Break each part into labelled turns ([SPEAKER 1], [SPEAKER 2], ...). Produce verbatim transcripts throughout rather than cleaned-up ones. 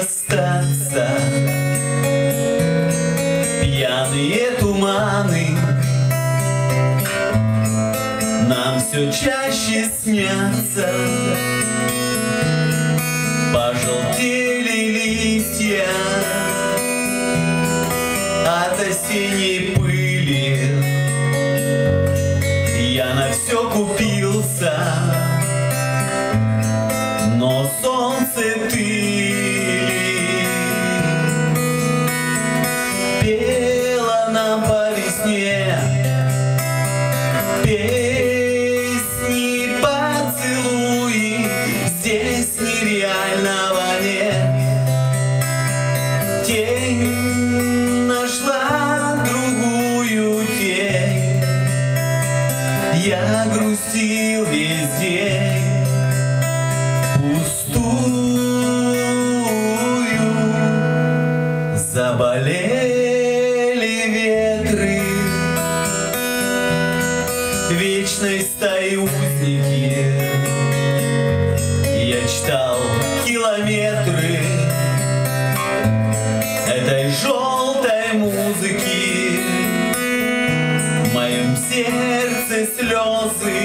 [SPEAKER 1] расстаться. Пьяные туманы нам все чаще снятся. Пожелтели листья от осенней пыли. Я на все купился, но солнце ты пела нам по весне песни, поцелуи. Здесь нереального нет. Тень нашла другую тень. Я грустил весь день пустую. Заболели ветры вечной стаи узники. Я читал километры этой желтой музыки. В моем сердце слезы,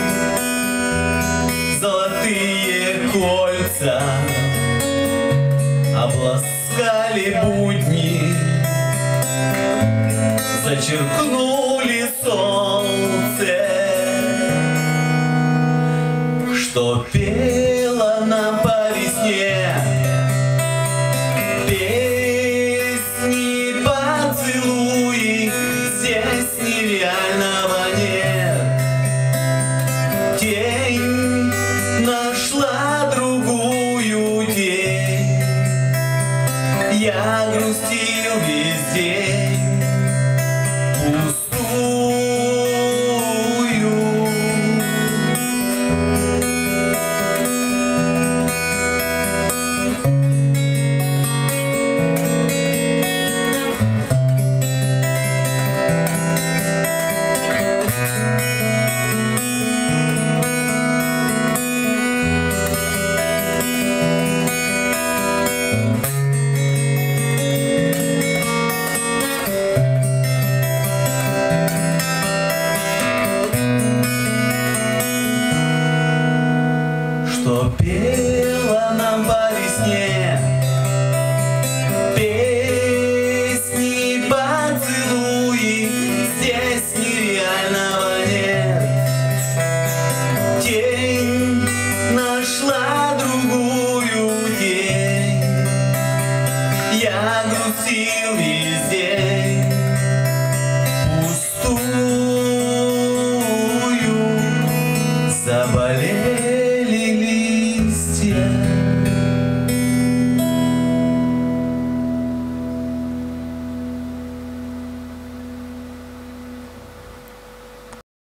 [SPEAKER 1] золотые кольца обласкали будни, зачеркнули солнце, что пела нам по весне песни, поцелуи. Здесь нереального нет. Тень нашла другую тень. Я грустил весь день пустую. Что пела нам